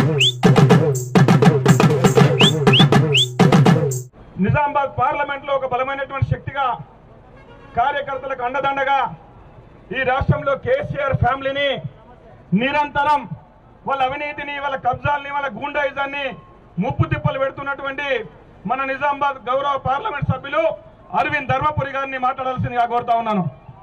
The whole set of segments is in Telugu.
నిజామాబాద్ పార్లమెంట్ లో ఒక బలమైనటువంటి శక్తిగా కార్యకర్తలకు అండదండగా ఈ రాష్ట్రంలో కేసీఆర్ ఫ్యామిలీని నిరంతరం వాళ్ళ అవినీతిని, వాళ్ళ కబ్జాలని, వాళ్ళ గూండాయిజాన్ని ముప్పు తిప్పలు పెడుతున్నటువంటి మన నిజామాబాద్ గౌరవ పార్లమెంట్ సభ్యులు అరవింద్ ధర్మపురి గారిని మాట్లాడాల్సిందిగా కోరుతా ఉన్నాను.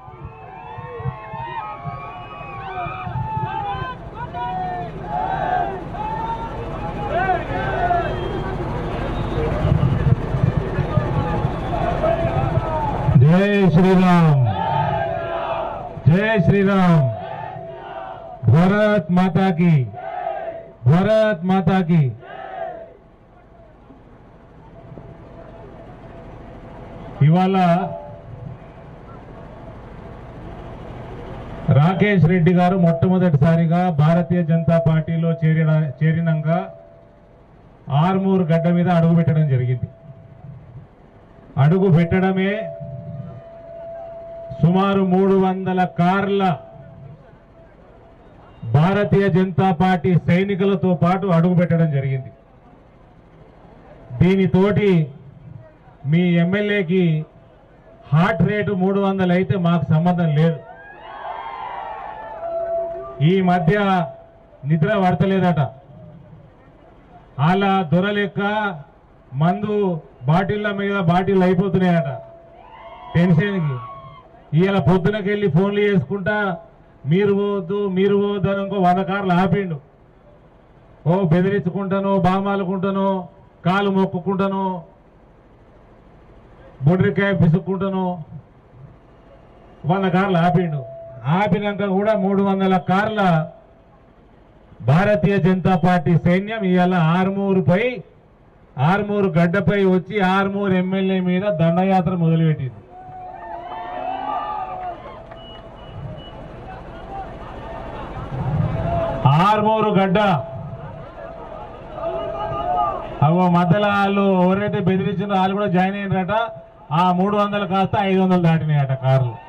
జై శ్రీరామ్, జై శ్రీరామ్, భారత్ మాతా की, భారత్ మాతా की। ఇవాళ రాకేష్ రెడ్డి గారు మొట్టమొదటిసారిగా భారతీయ జనతా పార్టీలో చేరినాక ఆర్మూర్ గడ్డ మీద అడుగు పెట్టడం జరిగింది. అడుగు పెట్టడమే సుమారు 300 కార్ల భారతీయ జనతా పార్టీ సైనికులతో పాటు అడుగు పెట్టడం జరిగింది. దీనితోటి మీ ఎమ్మెల్యేకి హార్ట్ రేటు 300 అయితే మాకు సంబంధం లేదు. ఈ మధ్య నిద్ర పడతలేదట. అలా దొరలెక్క మందు బాటిళ్ళ మీద బాటిల్ అయిపోతున్నాయట టెన్షన్కి. ఇవాళ పొద్దునకెళ్ళి ఫోన్లు చేసుకుంటా మీరు పోవద్దు అని ఇంకో 100 కార్లు ఆపిండు. ఓ బెదిరించుకుంటాను, బామాలుకుంటాను, కాలు మొక్కుకుంటాను, బొడ్రికాయ పిసుక్కుంటాను 100 కార్లు ఆపిండు. ఆపినాక కూడా 300 కార్ల భారతీయ జనతా పార్టీ సైన్యం ఇవాళ ఆర్మూరు గడ్డపై వచ్చి ఆర్మూరు ఎమ్మెల్యే మీద దండయాత్ర మొదలుపెట్టింది. ఆర్మూరు గడ్డ అవో మధ్యలో వాళ్ళు ఎవరైతే బెదిరించిన వాళ్ళు కూడా జాయిన్ అయినారట. ఆ 300 కాస్త 500 దాటినాయట కార్లు.